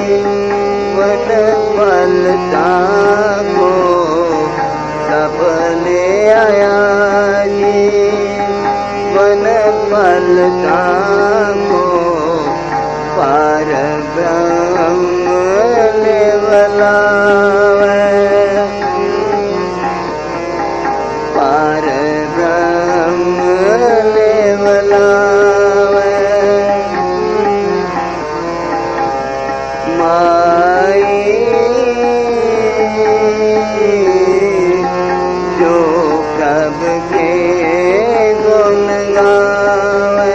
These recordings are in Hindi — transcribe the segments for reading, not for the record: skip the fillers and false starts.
वन फलता को सब ले आया जी, वन फलता को पार ब्रह्म ले बुलावे, पार ब्रह्म ले बुलावे। माई जो प्रभु के गुण गावे,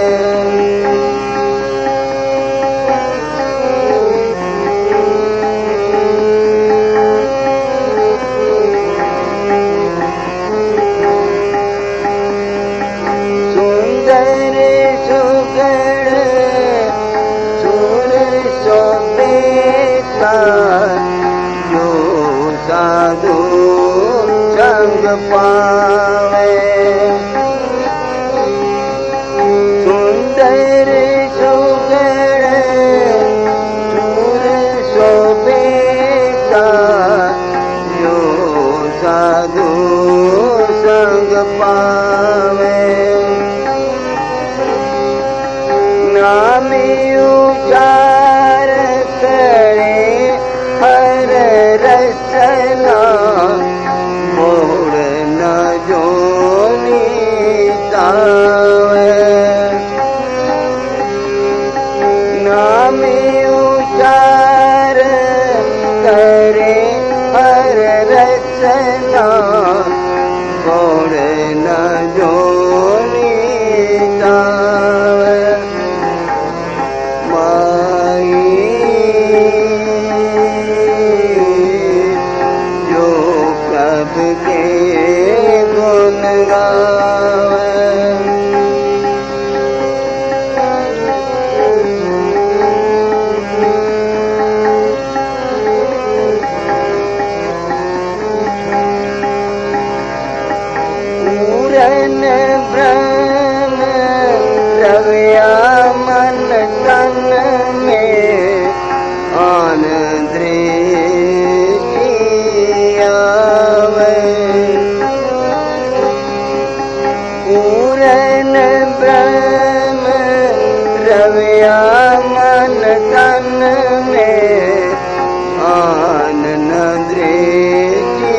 सुंदर सुगढ़ सुर शोभेता जो साधु संग पावे, सुंदर सुगढ़ सुर शोभेता जो साधु संग पावे। नाम उचार करे हर रसना, मोड़ न जोनी तावे। नाम उचार करे हर रसना, मोड़ न जोनी तावे। जो प्रभु के गुण गावे, पूरन ब्रह्म रविया मन तन में आनंद दृष्टि आवे। पूरन ब्रह्म रविया मन तन में आनंद दृष्टि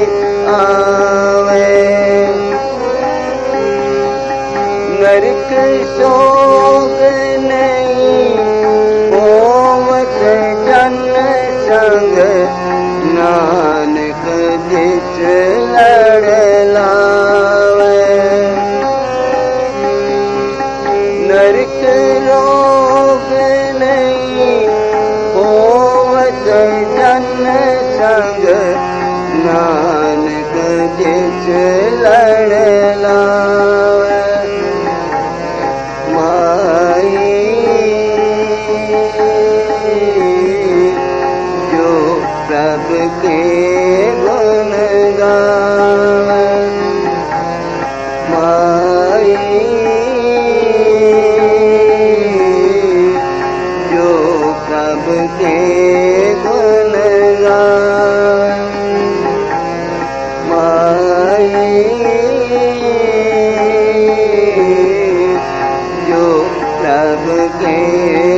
आवे। नरक शोक नहीं होवत जन संग, नानक जिस लड़ लावे। नरक रोग नहीं होवत जन संग, नानक जिस लड़ लावे। जो प्रभु के गुण गावे, माई जो प्रभु के गुण गावे, माई जो प्रभु के